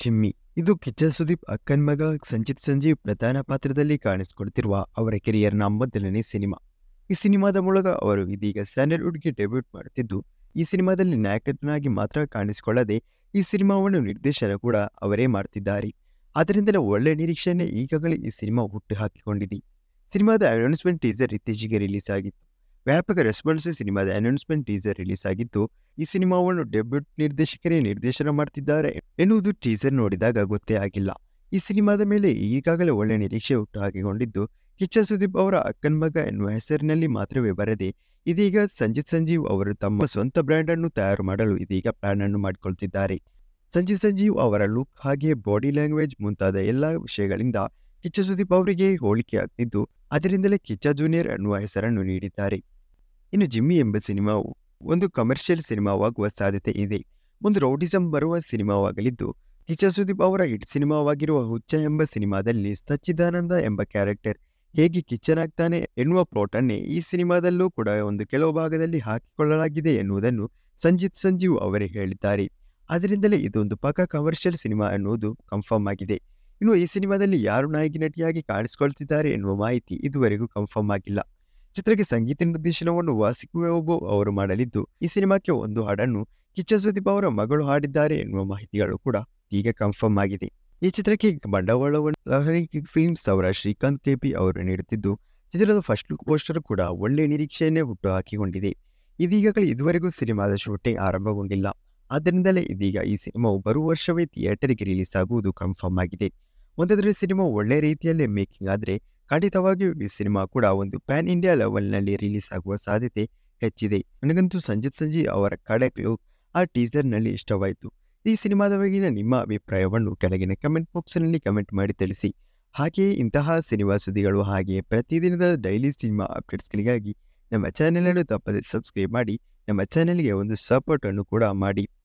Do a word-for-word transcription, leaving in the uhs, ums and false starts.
Jimmy. ಇದು ಕಿಚ್ಚ ಸುದೀಪ್ ಅಕ್ಕನ ಮಗ ಸಂಚಿತ್ ಸಂಜೀವ್ ಪ್ರಧಾನ ಪಾತ್ರದಲ್ಲಿ ಕಾಣಿಸಿಕೊಳ್ತಿರುವ ಅವರ ಕೆರಿಯರ್ನ ಮೊದಲನೇ ಸಿನಿಮಾ. ಈ ಸಿನಿಮಾದ ಮೂಲಕ ಅವರು ಇದೀಗ ಸ್ಯಾಂಡಲ್ವುಡ್ಗೆ ಡೆಬ್ಯೂಟ್ ಮಾಡುತ್ತಿದ್ದು, ಈ ಸಿನಿಮಾದಲ್ಲಿ ನಾಯಕನಾಗಿ ಮಾತ್ರ ಕಾಣಿಸಿಕೊಳ್ಳದೆ ಈ ಸಿನಿಮಾವನ್ನು ನಿರ್ದೇಶನ ಕೂಡ ಅವರೇ ಮಾಡ್ತಿದ್ದಾರೆ. ಆದ್ದರಿಂದಲೇ ಒಳ್ಳೆ ನಿರೀಕ್ಷೆಯನ್ನೇ ಈಗಾಗಲೇ ಈ ಸಿನಿಮಾ ಹುಟ್ಟು ಹಾಕಿಕೊಂಡಿದೆ. ಸಿನಿಮಾದ ಅನೌನ್ಸ್ಮೆಂಟ್ ಟೀಸರ್ ಇತ್ತೀಚೆಗೆ ರಿಲೀಸ್ ಆಗಿತ್ತು. ವ್ಯಾಪಕ ರೆಸ್ಪಾನ್ಸ್ ಸಿನಿಮಾದ ಅನೌನ್ಸ್ಮೆಂಟ್ ಟೀಸರ್ ರಿಲೀಸ್ ಆಗಿದ್ದು, ಈ ಸಿನಿಮಾವನ್ನು ಡೆಬ್ಯೂಟ್ ನಿರ್ದೇಶಕರೇ ನಿರ್ದೇಶನ ಮಾಡ್ತಿದ್ದಾರೆ ಎನ್ನುವುದು ಟೀಸರ್ ನೋಡಿದಾಗ ಗೊತ್ತೇ ಆಗಿಲ್ಲ. ಈ ಸಿನಿಮಾದ ಮೇಲೆ ಈಗಾಗಲೇ ಒಳ್ಳೆ ನಿರೀಕ್ಷೆ ಹುಟ್ಟು ಹಾಕಿಕೊಂಡಿದ್ದು, ಕಿಚ್ಚ ಸುದೀಪ್ ಅವರ ಅಕ್ಕನ ಮಗ ಎನ್ನುವ ಹೆಸರಿನಲ್ಲಿ ಮಾತ್ರವೇ ಬರದೆ ಇದೀಗ ಸಂಚಿತ್ ಸಂಜೀವ್ ಅವರು ತಮ್ಮ ಸ್ವಂತ ಬ್ರ್ಯಾಂಡ್ ಅನ್ನು ತಯಾರು ಮಾಡಲು ಇದೀಗ ಪ್ಲಾನ್ ಅನ್ನು ಮಾಡಿಕೊಳ್ತಿದ್ದಾರೆ. ಸಂಚಿತ್ ಸಂಜೀವ್ ಅವರ ಲುಕ್ ಹಾಗೆಯೇ ಬಾಡಿ ಲ್ಯಾಂಗ್ವೇಜ್ ಮುಂತಾದ ಎಲ್ಲ ವಿಷಯಗಳಿಂದ ಕಿಚ್ಚ ಸುದೀಪ್ ಅವರಿಗೆ ಹೋಲಿಕೆ ಆಗ್ತಿದ್ದು, ಅದರಿಂದಲೇ ಕಿಚ್ಚ ಜೂನಿಯರ್ ಎನ್ನುವ ಹೆಸರನ್ನು ನೀಡಿದ್ದಾರೆ. ಇನ್ನು ಜಿಮ್ಮಿ ಎಂಬ ಸಿನಿಮಾವು ಒಂದು ಕಮರ್ಷಿಯಲ್ ಸಿನಿಮಾವಾಗುವ ಸಾಧ್ಯತೆ ಇದೆ. ಒಂದು ರೌಡಿಸಂ ಬರುವ ಸಿನಿಮಾವಾಗಲಿದ್ದು, ಕಿಚ್ಚ ಸುದೀಪ್ ಅವರ ಹಿಟ್ ಸಿನಿಮಾವಾಗಿರುವ ಹುಚ್ಚ ಎಂಬ ಸಿನಿಮಾದಲ್ಲಿ ಸಚ್ಚಿದಾನಂದ ಎಂಬ ಕ್ಯಾರೆಕ್ಟರ್ ಹೇಗೆ ಕಿಚ್ಚನಾಗ್ತಾನೆ ಎನ್ನುವ ಪ್ಲಾಟ್ ಅನ್ನೇ ಈ ಸಿನಿಮಾದಲ್ಲೂ ಕೂಡ ಒಂದು ಕೆಲವು ಭಾಗದಲ್ಲಿ ಹಾಕಿಕೊಳ್ಳಲಾಗಿದೆ ಎನ್ನುವುದನ್ನು ಸಂಚಿತ್ ಸಂಜೀವ್ ಅವರೇ ಹೇಳಿದ್ದಾರೆ. ಅದರಿಂದಲೇ ಇದೊಂದು ಪಕ್ಕಾ ಕಮರ್ಷಿಯಲ್ ಸಿನಿಮಾ ಎನ್ನುವುದು ಕನ್ಫರ್ಮ್ ಆಗಿದೆ. ಇನ್ನು ಈ ಸಿನಿಮಾದಲ್ಲಿ ಯಾರು ನಾಯಕಿ ನಟಿಯಾಗಿ ಕಾಣಿಸಿಕೊಳ್ತಿದ್ದಾರೆ ಎನ್ನುವ ಮಾಹಿತಿ ಇದುವರೆಗೂ ಕನ್ಫರ್ಮ್ ಆಗಿಲ್ಲ. ಚಿತ್ರಕ್ಕೆ ಸಂಗೀತ ನಿರ್ದೇಶನವನ್ನು ವಾಸಿಕುವೆಬು ಅವರು ಮಾಡಲಿದ್ದು, ಈ ಸಿನಿಮಾಕ್ಕೆ ಒಂದು ಹಾಡನ್ನು ಕಿಚ್ಚ ಸುದೀಪ್ ಅವರ ಮಗಳು ಹಾಡಿದ್ದಾರೆ ಎನ್ನುವ ಮಾಹಿತಿಗಳು ಕೂಡ ಈಗ ಕನ್ಫರ್ಮ್ ಆಗಿದೆ. ಈ ಚಿತ್ರಕ್ಕೆ ಬಂಡವಾಳವನ್ನು ಫಿಲ್ಮ್ಸ್ ಅವರ ಶ್ರೀಕಾಂತ್ ಕೆಪಿ ಅವರು ನೀಡುತ್ತಿದ್ದು, ಚಿತ್ರದ ಫಸ್ಟ್ ಲುಕ್ ಪೋಸ್ಟರ್ ಕೂಡ ಒಳ್ಳೆ ನಿರೀಕ್ಷೆಯನ್ನೇ ಹುಟ್ಟು ಹಾಕಿಕೊಂಡಿದೆ. ಇದೀಗಾಗಲೇ ಇದುವರೆಗೂ ಸಿನಿಮಾದ ಶೂಟಿಂಗ್ ಆರಂಭಗೊಂಡಿಲ್ಲ. ಆದ್ದರಿಂದಲೇ ಇದೀಗ ಈ ಸಿನಿಮಾವು ಬರುವ ವರ್ಷವೇ ಥಿಯೇಟರ್ಗೆ ರಿಲೀಸ್ ಆಗುವುದು ಕನ್ಫರ್ಮ್ ಆಗಿದೆ. ಒಂದಾದರೆ ಸಿನಿಮಾ ಒಳ್ಳೆ ರೀತಿಯಲ್ಲೇ ಮೇಕಿಂಗ್ ಆದರೆ ಖಂಡಿತವಾಗಿಯೂ ಈ ಸಿನಿಮಾ ಕೂಡ ಒಂದು ಪ್ಯಾನ್ ಇಂಡಿಯಾ ಲೆವೆಲ್ನಲ್ಲಿ ರಿಲೀಸ್ ಆಗುವ ಸಾಧ್ಯತೆ ಹೆಚ್ಚಿದೆ. ನನಗಂತೂ ಸಂಚಿತ್ ಸಂಜೀವ್ ಅವರ ಖಡಕ್ ಲುಕ್ ಆ ಟೀಸರ್ನಲ್ಲಿ ಇಷ್ಟವಾಯಿತು. ಈ ಸಿನಿಮಾದ ಬಗೆಗಿನ ನಿಮ್ಮ ಅಭಿಪ್ರಾಯವನ್ನು ಕೆಳಗಿನ ಕಮೆಂಟ್ ಬಾಕ್ಸ್ನಲ್ಲಿ ಕಮೆಂಟ್ ಮಾಡಿ ತಿಳಿಸಿ. ಹಾಗೆಯೇ ಇಂತಹ ಸಿನಿಮಾ ಸುದ್ದಿಗಳು ಹಾಗೆಯೇ ಪ್ರತಿದಿನದ ಡೈಲಿ ಸಿನಿಮಾ ಅಪ್ಡೇಟ್ಸ್ಗಳಿಗಾಗಿ ನಮ್ಮ ಚಾನೆಲನ್ನು ತಪ್ಪದೆ ಸಬ್ಸ್ಕ್ರೈಬ್ ಮಾಡಿ ನಮ್ಮ ಚಾನೆಲ್ಗೆ ಒಂದು ಸಪೋರ್ಟನ್ನು ಕೂಡ ಮಾಡಿ.